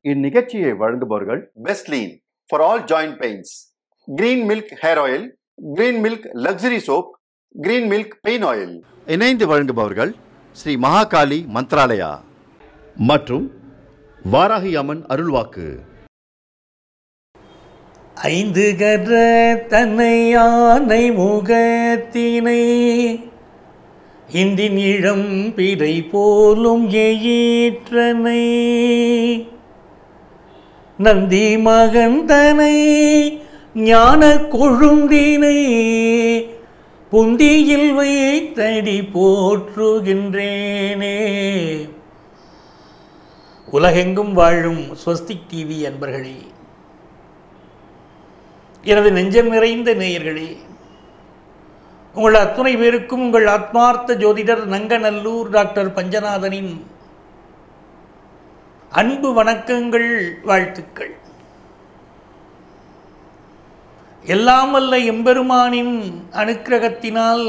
இந்நிகழ்ச்சியை வழங்குபவர்கள் Bestlean for all joint pains, Green Milk hair oil, Green Milk luxury soap, Green Milk pain oil. இணைந்து வழங்குபவர்கள் ஸ்ரீ மகாகாளி மந்த்ராலயா மற்றும் வாராகி அம்மன் அருள்வாக்கு. ஐந்து கர தன்னை யானை முகத்தினை இந்தின் இளம் பிறை போலும் எயிற்றனை நந்தி மகன் தனை ஞான கொழுந்தினை புந்தியில் வைத்தடி போற்றுகின்றேனே. உலகெங்கும் வாழும் ஸ்வஸ்திக் டிவி அன்பர்களே, எனது நெஞ்சம் நிறைந்த நேயர்களே, உங்கள் அத்துணை பேருக்கும் உங்கள் ஆத்மார்த்த ஜோதிடர் நங்கநல்லூர் டாக்டர் பஞ்சநாதனின் அன்பு வணக்கங்கள், வாழ்த்துக்கள். எல்லாம் வல்ல எம்பெருமானின் அனுக்கிரகத்தினால்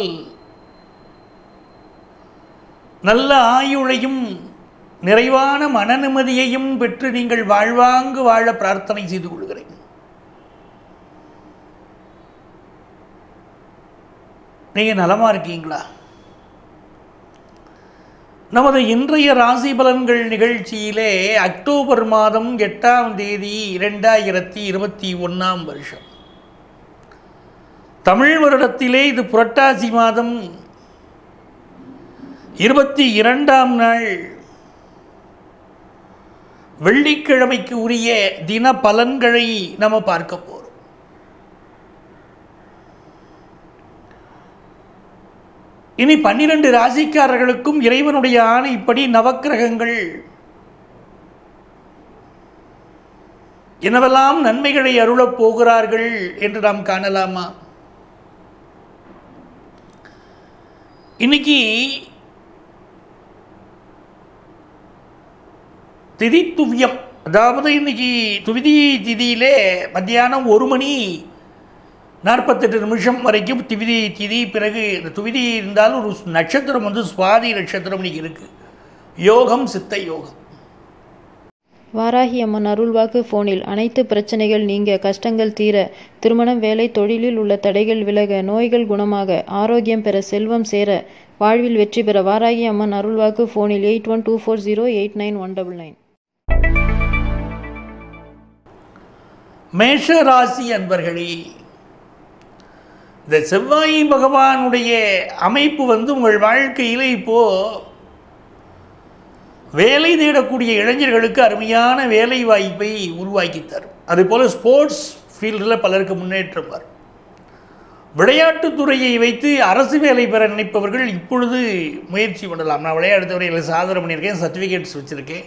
நல்ல ஆயுளையும் நிறைவான மன நிம்மதியையும் பெற்று நீங்கள் வாழ்வாங்கு வாழ பிரார்த்தனை செய்து கொள்கிறேன். நீங்கள் நலமாக இருக்கீங்களா? நமது இன்றைய ராசி பலன்கள் நிகழ்ச்சியிலே அக்டோபர் மாதம் 8ஆம் தேதி 2021ஆம் வருஷம், தமிழ் வருடத்திலே இது புரட்டாசி மாதம் 22ஆம் நாள் வெள்ளிக்கிழமைக்கு உரிய தின பலன்களை நம்ம பார்க்க போகிறோம். இனி 12 ராசிக்காரர்களுக்கும் இறைவனுடைய ஆணைப்படி நவக்கிரகங்கள் என்னவெல்லாம் நன்மைகளை அருளப் போகிறார்கள் என்று நாம் காணலாமா? இன்னைக்கு திதி துவியம், அதாவது இன்னைக்கு துவிதி திதியிலே மத்தியானம் 1:48 வரைக்கும் திவிதி திதி. பிறகு இந்த துவிதி இருந்தாலும் ஒரு நட்சத்திரம் சுவாதி நட்சத்திரம் இன்னைக்கு இருக்கு. யோகம் சித்த யோகம். வாராகி அம்மன் அருள்வாக்கு போனில் அனைத்து பிரச்சனைகள் நீங்க, கஷ்டங்கள் தீர, திருமணம், வேலை, தொழிலில் உள்ள தடைகள் விலக, நோய்கள் குணமாக, ஆரோக்கியம் பெற, செல்வம் சேர, வாழ்வில் வெற்றி பெற வாராகி அம்மன் அருள்வாக்கு போனில் 8124089199. மேஷ ராசி அன்பர்களே, இந்த செவ்வாய் பகவானுடைய அமைப்பு உங்கள் வாழ்க்கையில் இப்போது வேலை தேடக்கூடிய இளைஞர்களுக்கு அருமையான வேலை வாய்ப்பை உருவாக்கி தரும். அதுபோல் ஸ்போர்ட்ஸ் ஃபீல்டில் பலருக்கு முன்னேற்றம் வரும். விளையாட்டுத்துறையை வைத்து அரசு வேலை பெற நினைப்பவர்கள் இப்பொழுது முயற்சி பண்ணலாம். நான் விளையாட்டுத்துறையில் சாதனை பண்ணியிருக்கேன், சர்டிஃபிகேட்ஸ் வச்சுருக்கேன்,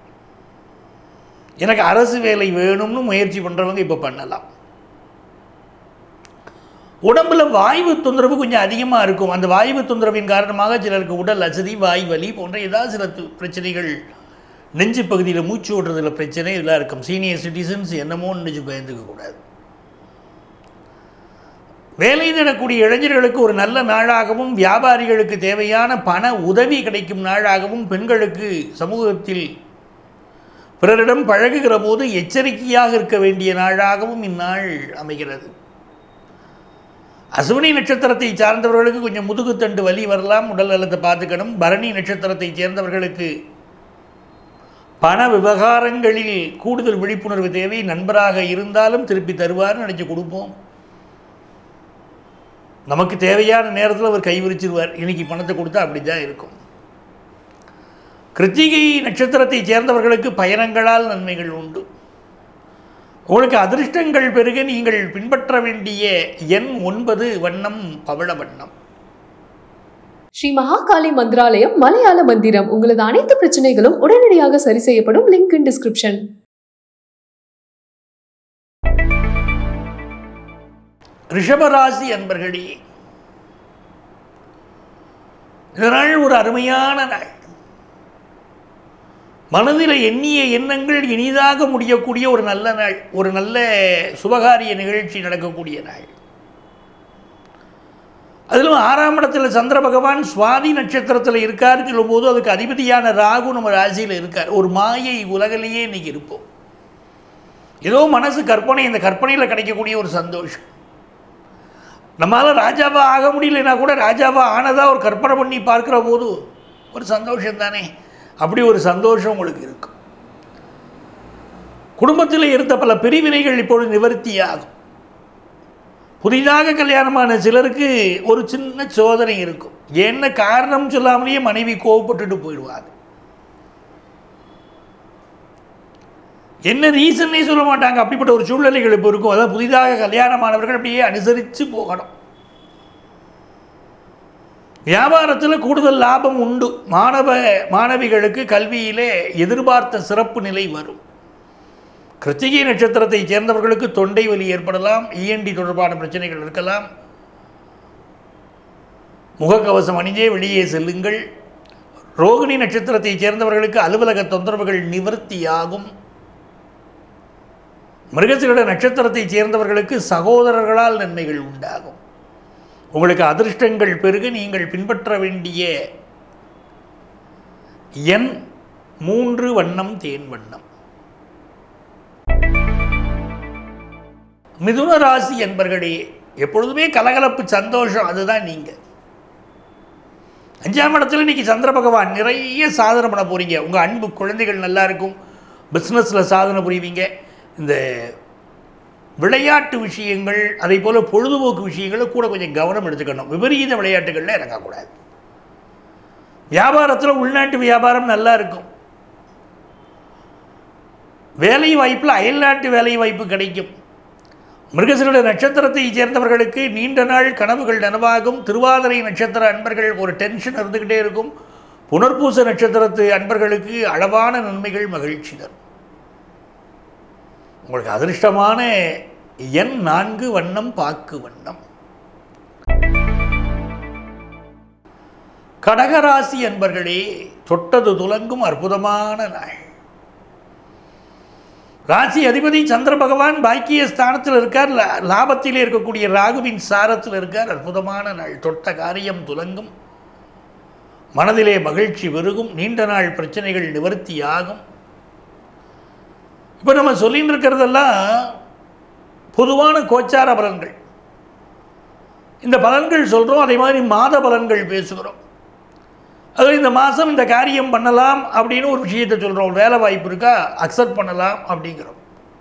எனக்கு அரசு வேலை வேணும்னு முயற்சி பண்ணுறவங்க இப்போ பண்ணலாம். உடம்பில் வாய்வு தொந்தரவு கொஞ்சம் அதிகமாக இருக்கும். அந்த வாய்வு தொந்தரவின் காரணமாக சிலருக்கு உடல் அசதி, வாய் வலி போன்ற ஏதாவது சில பிரச்சனைகள், நெஞ்சு பகுதியில் மூச்சு ஓட்டுறதுல பிரச்சனை இதெல்லாம் இருக்கும். சீனியர் சிட்டிசன்ஸ் என்னமோ நினைச்சு பயந்துக்கக்கூடாது. வேலை தேடக்கூடிய இளைஞர்களுக்கு ஒரு நல்ல நாளாகவும், வியாபாரிகளுக்கு தேவையான பண உதவி கிடைக்கும் நாளாகவும், பெண்களுக்கு சமூகத்தில் பிறரிடம் பழகுகிற போது எச்சரிக்கையாக இருக்க வேண்டிய நாளாகவும் இந்நாள் அமைகிறது. அசுவினி நட்சத்திரத்தை சார்ந்தவர்களுக்கு கொஞ்சம் முதுகுத்தண்டு வலி வரலாம், உடல் நலத்தை பார்த்துக்கணும். பரணி நட்சத்திரத்தை சேர்ந்தவர்களுக்கு பண விவகாரங்களில் கூடுதல் விழிப்புணர்வு தேவை. நண்பராக இருந்தாலும் திருப்பி தருவார்னு நினச்சி கொடுப்போம். நமக்கு தேவையான நேரத்தில் அவர் கைவிரிச்சிருவார். இன்னைக்கு பணத்தை கொடுத்தா அப்படி தான் இருக்கும். கிருத்திகை நட்சத்திரத்தை சேர்ந்தவர்களுக்கு பயணங்களால் நன்மைகள் உண்டு. உங்களுக்கு அதிர்ஷ்டங்கள் பெருக நீங்கள் பின்பற்ற வேண்டிய எண் 9, வண்ணம் பவள வண்ணம். ஸ்ரீ மகாகாளி மந்திராலயம் மலையாள மந்திரம். உங்களது அனைத்து பிரச்சனைகளும் உடனடியாக சரி செய்யப்படும். Link in description. ரிஷபராசி அன்பர்களே, இதனால் ஒரு அருமையான நாள். மனதில் எண்ணிய எண்ணங்கள் இனிதாக முடியக்கூடிய ஒரு நல்ல நாள், ஒரு நல்ல சுபகாரிய நிகழ்ச்சி நடக்கக்கூடிய நாள். அதிலும் 6ஆம் இடத்துல சந்திர பகவான் சுவாதி நட்சத்திரத்தில் இருக்காருன்னு சொல்லும்போது அதுக்கு அதிபதியான ராகு நம்ம ராசியில் இருக்கார். ஒரு மாயை உலகிலேயே இன்றைக்கி இருப்போம். ஏதோ மனசு கற்பனை, இந்த கற்பனையில் கிடைக்கக்கூடிய ஒரு சந்தோஷம். நம்மளால் ராஜாவா ஆக முடியலன்னா கூட ராஜாவா ஆனதாக ஒரு கற்பனை பண்ணி பார்க்குற போது ஒரு சந்தோஷம் தானே. அப்படி ஒரு சந்தோஷம் உங்களுக்கு இருக்கும். குடும்பத்தில் இருந்த பல பிரிவினைகள் இப்பொழுது நிவர்த்தியாகும். புதிதாக கல்யாணமான சிலருக்கு ஒரு சின்ன சோதனை இருக்கும். என்ன காரணம் சொல்லாமலேயே மனைவி கோவப்பட்டுட்டு போயிடுவாங்க. என்ன ரீசன்னே சொல்ல மாட்டாங்க. அப்படிப்பட்ட ஒரு சூழ்நிலைகள் இப்போ இருக்கும். அதாவது புதிதாக கல்யாணமானவர்கள் அப்படியே அனுசரித்து போகணும். வியாபாரத்தில் கூடுதல் லாபம் உண்டு. மாணவிகளுக்கு கல்வியிலே எதிர்பார்த்த சிறப்பு நிலை வரும். கிருத்திகை நட்சத்திரத்தை சேர்ந்தவர்களுக்கு தொண்டை வலி ஏற்படலாம், இஎன்டி தொடர்பான பிரச்சனைகள் இருக்கலாம். முகக்கவசம் அணிஞ்சே வெளியே செல்லுங்கள். ரோகிணி நட்சத்திரத்தை சேர்ந்தவர்களுக்கு அலுவலக தொந்தரவுகள் நிவர்த்தியாகும். மிருகசீரிட நட்சத்திரத்தை சேர்ந்தவர்களுக்கு சகோதரர்களால் நன்மைகள் உண்டாகும். உங்களுக்கு அதிர்ஷ்டங்கள் பெருக நீங்கள் பின்பற்ற வேண்டிய எண் 3 வண்ணம் தேன் வண்ணம். மிதுன ராசி என்பர்களே, எப்பொழுதுமே கலகலப்பு சந்தோஷம், அதுதான் நீங்கள். 5ஆம் இடத்துல இன்றைக்கி சந்திர பகவான் நிறைய சாதனை பண்ண போகிறீங்க. உங்கள் அன்பு குழந்தைகள் நல்லா இருக்கும். பிஸ்னஸில் சாதனை புரிவீங்க. இந்த விளையாட்டு விஷயங்கள் அதே போல் பொழுதுபோக்கு விஷயங்களை கூட கொஞ்சம் கவனம் எடுத்துக்கணும். விபரீத விளையாட்டுகளில் இறங்கக்கூடாது. வியாபாரத்தில் உள்நாட்டு வியாபாரம் நல்லா இருக்கும். வேலை வாய்ப்பில் அயல்நாட்டு வேலை வாய்ப்பு கிடைக்கும். மிருகசீரிட நட்சத்திரத்தை சேர்ந்தவர்களுக்கு நீண்ட நாள் கனவுகள் நனவாகும். திருவாதிரை நட்சத்திர அன்பர்கள் ஒரு டென்ஷன் இருந்துக்கிட்டே இருக்கும். புனர்பூச நட்சத்திரத்து அன்பர்களுக்கு அளவான நன்மைகள் மகிழ்ச்சி தரும். உங்களுக்கு அதிர்ஷ்டமான எண் 4 வண்ணம் பாக்கு வண்ணம். கடகராசி அன்பர்களே, தொட்டது துலங்கும் அற்புதமான நாள். ராசி அதிபதி சந்திர பகவான் பாக்கிய ஸ்தானத்தில் இருக்கார். லாபத்திலே இருக்கக்கூடிய ராகுவின் சாரத்தில் இருக்கார். அற்புதமான நாள். தொட்ட காரியம் துலங்கும். மனதிலே மகிழ்ச்சி பெருகும். நீண்ட நாள் பிரச்சனைகள் நிவர்த்தியாகும். இப்போ நம்ம சொல்லின்னு இருக்கிறதெல்லாம் பொதுவான கோச்சார பலன்கள். இந்த பலன்கள் சொல்கிறோம், அதே மாதிரி மாத பலன்கள் பேசுகிறோம். அதில் இந்த மாதம் இந்த காரியம் பண்ணலாம் அப்படின்னு ஒரு விஷயத்தை சொல்கிறோம். ஒரு வேலை வாய்ப்பு இருக்கா, அக்செப்ட் பண்ணலாம் அப்படிங்கிறோம்.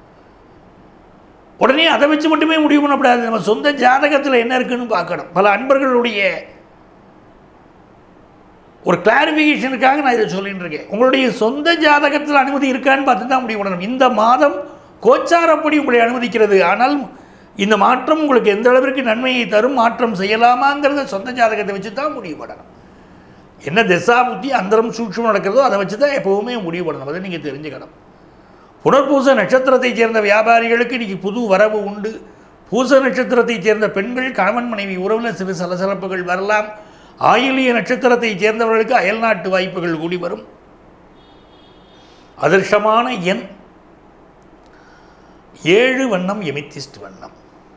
உடனே அதை வச்சு மட்டுமே முடிவு பண்ணக்கூடாது. நம்ம சொந்த ஜாதகத்தில் என்ன இருக்குன்னு பார்க்கணும். பல அன்பர்களுடைய ஒரு கிளாரிஃபிகேஷனுக்காக நான் இதை சொல்லிட்டு இருக்கேன். உங்களுடைய சொந்த ஜாதகத்தில் அனுமதி இருக்கான்னு பார்த்து தான் முடிவு பண்ணணும். இந்த மாதம் கோச்சாரப்படி உங்களை அனுமதிக்கிறது. ஆனால் இந்த மாற்றம் உங்களுக்கு எந்த அளவிற்கு நன்மையை தரும், மாற்றம் செய்யலாமாங்கிறத சொந்த ஜாதகத்தை வச்சு தான் முடிவு பண்ணணும். என்ன திசா புத்தி அந்தரம் சூட்சம் நடக்கிறதோ அதை வச்சு தான் எப்போவுமே முடிவு பண்ணணும். அதை நீங்கள் தெரிஞ்சுக்கணும். புனர்பூச நட்சத்திரத்தை சேர்ந்த வியாபாரிகளுக்கு இன்றைக்கி புது வரவு உண்டு. பூச நட்சத்திரத்தை சேர்ந்த பெண்கள் கணவன் மனைவி உறவில் சிறு சலசலப்புகள் வரலாம். ஆயிலிய நட்சத்திரத்தை சேர்ந்தவர்களுக்கு அயல்நாட்டு வாய்ப்புகள் கூடி வரும். அதிர்ஷ்டமான எண் 7 வண்ணம் எமித்திஸ்ட் வண்ணம்.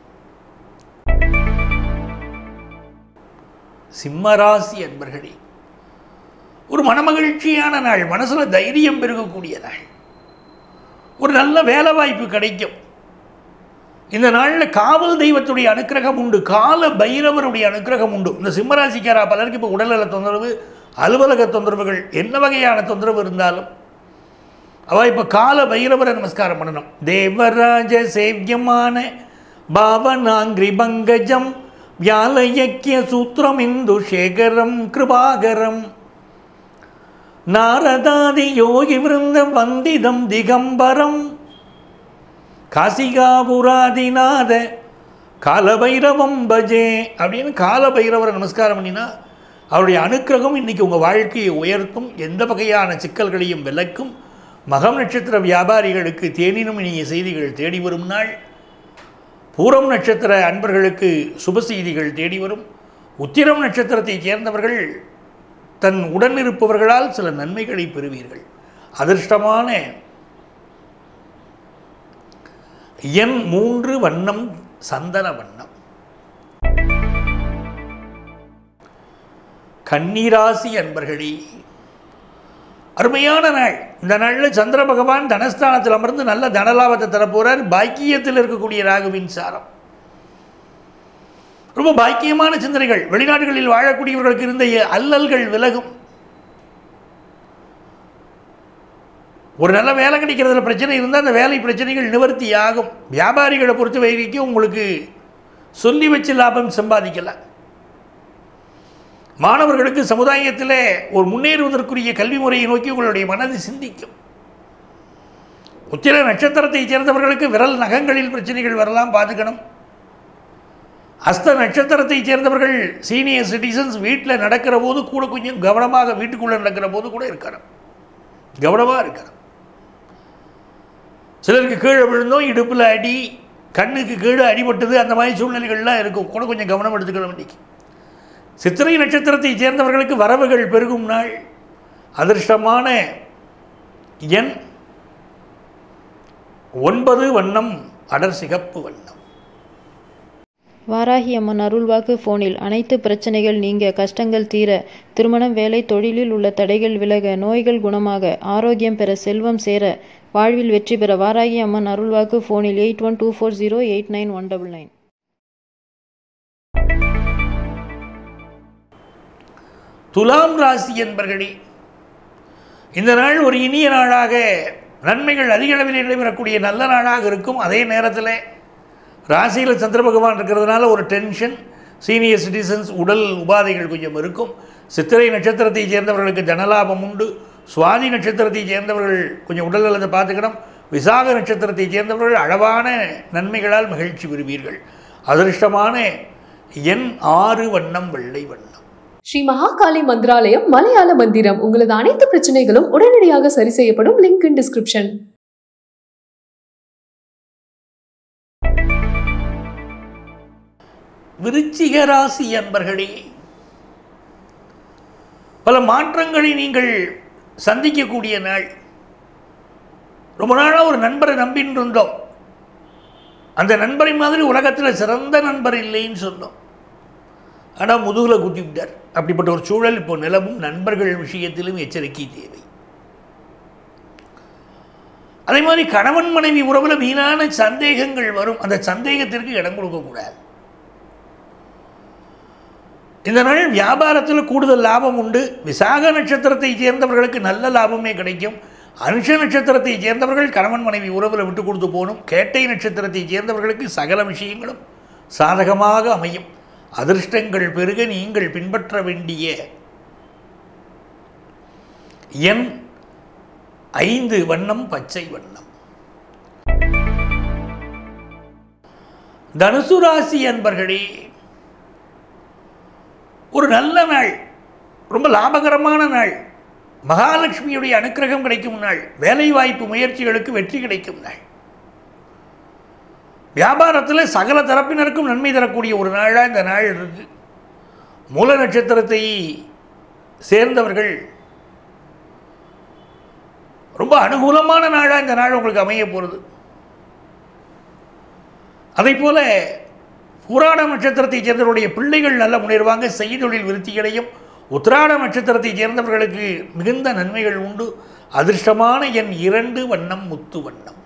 சிம்மராசி அன்பர்களே, ஒரு மனமகிழ்ச்சியான நாள். மனசில் தைரியம் பெருகக்கூடிய நாள். ஒரு நல்ல வேலை வாய்ப்பு கிடைக்கும். இந்த நாளில் காவல் தெய்வத்துடைய அனுக்கிரகம் உண்டு. கால பைரவருடைய அனுக்கிரகம் உண்டு. இந்த சிம்மராசிக்காரா பலருக்கு இப்போ உடல்நல தொந்தரவு, அலுவலக தொந்தரவுகள், என்ன வகையான தொந்தரவு இருந்தாலும் அவள் இப்போ கால பைரவரை நமஸ்காரம் பண்ணணும். தேவராஜ சேவியமான பாவனாங்கிரி பங்கஜம் வியாலயக்கிய சூத்திரம் இந்து சேகரம் கிருபாகரம் நாரதாதி யோகி விருந்த வந்திதம் திகம்பரம் காசிகாபுராதிநாத காலபைரவம் பஜே அப்படின்னு காலபைரவரை நமஸ்காரம் பண்ணினா அவருடைய அனுக்கிரகம் இன்றைக்கி உங்கள் வாழ்க்கையை உயர்த்தும். எந்த வகையான சிக்கல்களையும் விலக்கும். மகம் நட்சத்திர வியாபாரிகளுக்கு தேனினும் இனிய செய்திகள் தேடி வரும் நாள். பூரம் நட்சத்திர அன்பர்களுக்கு சுப செய்திகள் தேடி வரும். உத்திரம் நட்சத்திரத்தை சேர்ந்தவர்கள் தன் உடனிருப்பவர்களால் சில நன்மைகளை பெறுவீர்கள். அதிர்ஷ்டமான எண் 3 வண்ணம் சந்தன வண்ணம். கன்னிராசி அன்பர்களே, அருமையான நாள். இந்த நாளில் சந்திர பகவான் தனஸ்தானத்தில் அமர்ந்து நல்ல தனலாபத்தை தரப்போகிறார். பாக்கியத்தில் இருக்கக்கூடிய ராகுவின் சாரம். ரொம்ப பாக்கியமான சிந்தனைகள். வெளிநாடுகளில் வாழக்கூடியவர்களுக்கு இருந்த அல்லல்கள் விலகும். ஒரு நல்ல வேலை கிடைக்கிறதுல பிரச்சனை இருந்தால் அந்த வேலை பிரச்சனைகள் நிவர்த்தி ஆகும். வியாபாரிகளை பொறுத்த வரைக்கும் உங்களுக்கு சொல்லி வச்சு லாபம் சம்பாதிக்கலாம். மாணவர்களுக்கு சமுதாயத்தில் ஒரு முன்னேறுவதற்குரிய கல்வி முறையை நோக்கி உங்களுடைய மனது சிந்திக்கும். உத்திர நட்சத்திரத்தை சேர்ந்தவர்களுக்கு விரல் நகங்களில் பிரச்சனைகள் வரலாம், பார்த்துக்கணும். அஸ்த நட்சத்திரத்தை சேர்ந்தவர்கள் சீனியர் சிட்டிசன்ஸ் வீட்டில் நடக்கிற போது கூட கொஞ்சம் கவனமாக, வீட்டுக்குள்ளே நடக்கிற போது கூட இருக்கணும், கவனமாக இருக்கணும். சிலருக்கு கீழே விழுந்தோம், இடுப்பில் அடி, கண்ணுக்கு கீழே அடிபட்டது, அந்த மாதிரி சூழ்நிலைகள்லாம் இருக்கும். கூட கொஞ்சம் கவனம் எடுத்துக்கணும். இன்றைக்கி சித்திரை நட்சத்திரத்தை சேர்ந்தவர்களுக்கு வரவுகள் பெருகும் நாள். அதிர்ஷ்டமான எண் 9, வண்ணம் அடர் சிகப்பு வண்ணம். வாராகி அம்மன் அருள்வாக்கு ஃபோனில் அனைத்து பிரச்சனைகள் நீங்க, கஷ்டங்கள் தீர, திருமணம், வேலை, தொழிலில் உள்ள தடைகள் விலக, நோய்கள் குணமாக, ஆரோக்கியம் பெற, செல்வம் சேர, வாழ்வில் வெற்றி பெற. வாராகி அம்மன் அருள்வாக்கு ஃபோனில் 8124089199. துலாம் ராசி என்பர்களே, இந்த நாள் ஒரு இனிய நாளாக, நன்மைகள் அதிக அளவில் நடைபெறக்கூடிய நல்ல நாளாக இருக்கும். அதே நேரத்தில் ராசியில் சந்திர பகவான் இருக்கிறதுனால ஒரு டென்ஷன், சீனியர் சிட்டிசன்ஸ் உடல் உபாதைகள் கொஞ்சம் இருக்கும். சித்திரை நட்சத்திரத்தை சேர்ந்தவர்களுக்கு தனலாபம் உண்டு. சுவாதி நட்சத்திரத்தை சேர்ந்தவர்கள் கொஞ்சம் உடல் நலத்தை பார்த்துக்கணும். விசாக நட்சத்திரத்தை சேர்ந்தவர்கள் அளவான நன்மைகளால் மகிழ்ச்சி பெறுவீர்கள். அதிர்ஷ்டமான எண் 6, வண்ணம் வெள்ளை வண்ணம். ஸ்ரீ மகாகாளி மந்திராலயம் மலையாள மந்திரம். உங்களது அனைத்து பிரச்சனைகளும் உடனடியாக சரி செய்யப்படும். Link in description. விருச்சிக ராசி அன்பர்களே, பல மாற்றங்களை நீங்கள் சந்திக்கக்கூடிய நாள். ரொம்ப நாளாக ஒரு நண்பரை நம்பின்னு இருந்தோம். அந்த நண்பரை மாதிரி உலகத்தில் சிறந்த நண்பர் இல்லைன்னு சொன்னோம். ஆனால் முதுகில் குத்தி விட்டார். அப்படிப்பட்ட ஒரு சூழல் இப்போ நிலவும். நண்பர்கள் விஷயத்திலும் எச்சரிக்கை தேவை. அதே மாதிரி கணவன் மனைவி உறவில் வீணான சந்தேகங்கள் வரும். அந்த சந்தேகத்திற்கு இடம் கொடுக்கக்கூடாது. இந்த நாள் வியாபாரத்தில் கூடுதல் லாபம் உண்டு. விசாக நட்சத்திரத்தை சேர்ந்தவர்களுக்கு நல்ல லாபமே கிடைக்கும். அனுஷ நட்சத்திரத்தை சேர்ந்தவர்கள் கணவன் மனைவி உறவில் விட்டு கொடுத்து போகணும். கேட்டை நட்சத்திரத்தை சேர்ந்தவர்களுக்கு சகல விஷயங்களும் சாதகமாக அமையும். அதிர்ஷ்டங்கள் பெருக நீங்கள் பின்பற்ற வேண்டிய எண் 5, வண்ணம் பச்சை வண்ணம். தனுசு ராசி அன்பர்களே, ஒரு நல்ல நாள், ரொம்ப லாபகரமான நாள். மகாலட்சுமியுடைய அனுக்கிரகம் கிடைக்கும் நாள். வேலைவாய்ப்பு முயற்சிகளுக்கு வெற்றி கிடைக்கும் நாள். வியாபாரத்தில் சகல தரப்பினருக்கும் நன்மை தரக்கூடிய ஒரு நாளாக இந்த நாள் இருக்குது. மூல நட்சத்திரத்தை சேர்ந்தவர்கள் ரொம்ப அனுகூலமான நாளாக இந்த நாள் உங்களுக்கு அமைய போகிறது. அதே போல் பூராட நட்சத்திரத்தை சேர்ந்தவர்களுடைய பிள்ளைகள் நல்ல முன்னேறுவாங்க. செய்தொழில் விருத்திகளையும். உத்திராட நட்சத்திரத்தை சேர்ந்தவர்களுக்கு மிகுந்த நன்மைகள் உண்டு. அதிர்ஷ்டமான எண் 2, வண்ணம் முத்து வண்ணம்.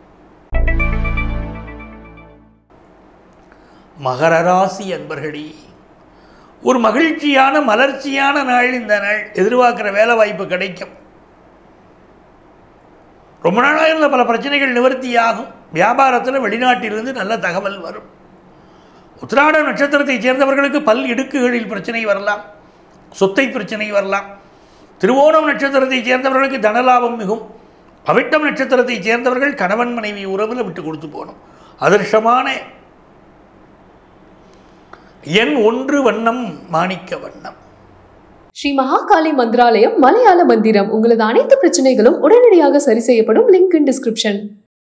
மகர ராசி அன்பர்களே, ஒரு மகிழ்ச்சியான மலர்ச்சியான நாள் இந்த நாள். எதிர்பார்க்கிற வேலை வாய்ப்பு கிடைக்கும். ரொம்ப நாளாக இருந்த பல பிரச்சனைகள் நிவர்த்தியாகும். வியாபாரத்தில் வெளிநாட்டிலிருந்து நல்ல தகவல் வரும். உத்திராட நட்சத்திரத்தை சேர்ந்தவர்களுக்கு பல் இடுக்குகளில் பிரச்சனை வரலாம், சொத்தை பிரச்சனை வரலாம். திருவோணம் நட்சத்திரத்தை சேர்ந்தவர்களுக்கு தனலாபம் மிகும். அவிட்டம் நட்சத்திரத்தை சேர்ந்தவர்கள் கணவன் மனைவி உறவில் விட்டு கொடுத்து போகணும். அதிர்ஷ்டமான எண் 1, வண்ணம் மாணிக்க வண்ணம். ஸ்ரீ மகாகாளி மந்திராலயம் மலையாள மந்திரம். உங்களது அனைத்து பிரச்சனைகளும் உடனடியாக சரி செய்யப்படும். Link in description.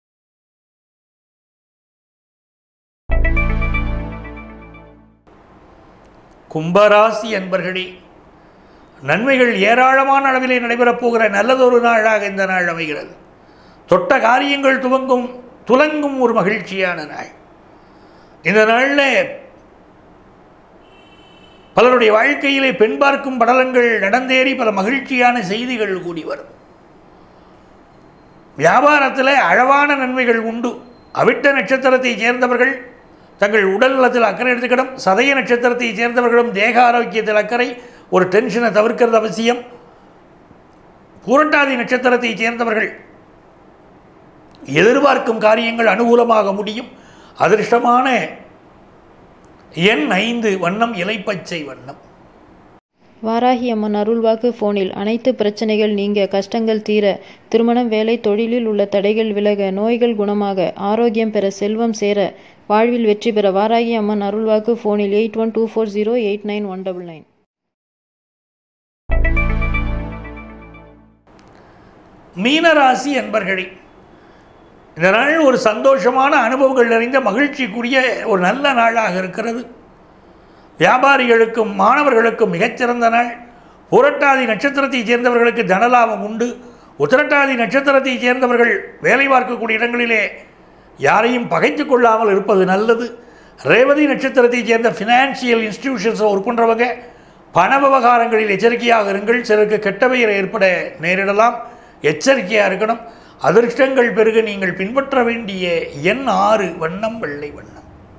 கும்பராசி அன்பர்களே, நன்மைகள் ஏராளமான அளவிலே நடைபெறப் போகிற நல்லதொரு நாளாக இந்த நாள் அமைகிறது. தொட்ட காரியங்கள் துலங்கும் ஒரு மகிழ்ச்சியான நாள். இந்த நாளில் பலருடைய வாழ்க்கையிலே பெண் பார்க்கும் படலங்கள் நடந்தேறி பல மகிழ்ச்சியான செய்திகள் கூடி வரும். வியாபாரத்தில் அழகான நன்மைகள் உண்டு. அவிட்ட நட்சத்திரத்தை சேர்ந்தவர்கள் தங்கள் உடல் நலத்தில் அக்கறை எடுத்துக்கிடும். சதய நட்சத்திரத்தை சேர்ந்தவர்களும் தேக ஆரோக்கியத்தில் அக்கறை, ஒரு டென்ஷனை தவிர்க்கிறது அவசியம். பூரட்டாதி நட்சத்திரத்தை சேர்ந்தவர்கள் எதிர்பார்க்கும் காரியங்கள் அனுகூலமாக முடியும். அதிர்ஷ்டமான எண் 5, வண்ணம் இலைப்பச்சை வண்ணம். வாராகி அம்மன் அருள்வாக்கு ஃபோனில் அனைத்து பிரச்சனைகள் நீங்க, கஷ்டங்கள் தீர, திருமணம், வேலை, தொழிலில் உள்ள தடைகள் விலக, நோய்கள் குணமாக, ஆரோக்கியம் பெற, செல்வம் சேர, வாழ்வில் வெற்றி பெற. வாராகி அம்மன் அருள்வாக்கு ஃபோனில் 8124089199. மீனராசி அன்பர்களே, இந்த நாள் ஒரு சந்தோஷமான அனுபவங்கள் நிறைந்த மகிழ்ச்சிக்குரிய ஒரு நல்ல நாளாக இருக்கிறது. வியாபாரிகளுக்கும் மாணவர்களுக்கும் மிகச்சிறந்த நாள். புரட்டாதி நட்சத்திரத்தை சேர்ந்தவர்களுக்கு தனலாபம் உண்டு. உத்திரட்டாதி நட்சத்திரத்தை சேர்ந்தவர்கள் வேலை பார்க்கக்கூடிய இடங்களிலே யாரையும் பகைத்து கொள்ளாமல் இருப்பது நல்லது. ரேவதி நட்சத்திரத்தை சேர்ந்த ஃபினான்ஷியல் இன்ஸ்டிடியூஷன்ஸில் ஒர்க் பண்ணுறவங்க பண விவகாரங்களில் எச்சரிக்கையாக இருங்கள். சிலருக்கு கெட்ட பெயர் ஏற்பட நேரிடலாம், எச்சரிக்கையாக இருக்கணும். அதிர்ஷ்டங்கள் பெருக நீங்கள் பின்பற்ற வேண்டிய எண் 6, வண்ணம் வெள்ளை வண்ணம்.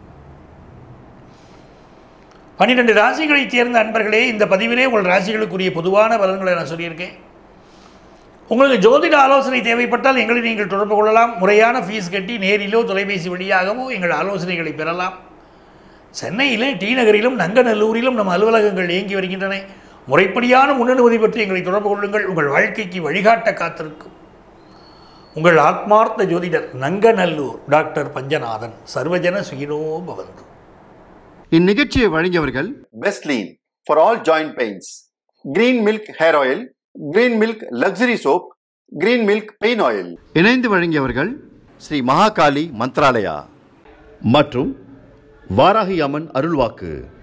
12 ராசிகளைச் சேர்ந்த அன்பர்களே, இந்த பதிவிலே உங்கள் ராசிகளுக்குரிய பொதுவான பலன்களை நான் சொல்லியிருக்கேன். உங்களுக்கு ஜோதிட ஆலோசனை தேவைப்பட்டால் எங்களை நீங்கள் தொடர்பு கொள்ளலாம். முறையான ஃபீஸ் கட்டி நேரிலோ தொலைபேசி வழியாகவோ எங்கள் ஆலோசனைகளை பெறலாம். சென்னையிலே டி நகரிலும் நங்கநல்லூரிலும் நம் அலுவலகங்கள் இயங்கி வருகின்றன. முறைப்படியான முன்னனுமதி பற்றி எங்களை தொடர்பு கொள்ளுங்கள். உங்கள் வாழ்க்கைக்கு வழிகாட்ட காத்திருக்கும் உங்கள் ஆத்மார்த்த ஜோதிடர் நங்கநல்லூர் டாக்டர் பஞ்சநாதன். சர்வஜன சுகினோ பவந்து. இந்நிகழ்ச்சியை வழங்கியவர்கள் Bestlean for all joint pains, Green Milk hair oil, Green Milk luxury soap, Green Milk pain oil. இணைந்து வழங்கியவர்கள் ஸ்ரீ மகாகாளி மந்த்ராலயா மற்றும் வாராகி அம்மன் அருள்வாக்கு.